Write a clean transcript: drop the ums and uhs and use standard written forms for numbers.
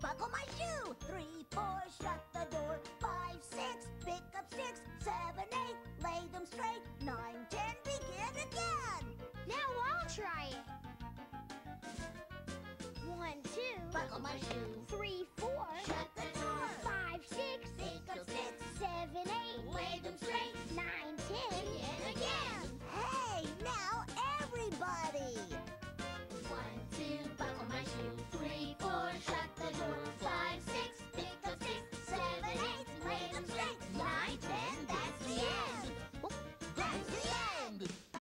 buckle my shoe. 3, 4, shut the door. 5, 6, pick up sticks. 7, 8, lay them straight. 9, 10, begin again. Now I'll try it. 1, 2, Buckle my shoe. 3,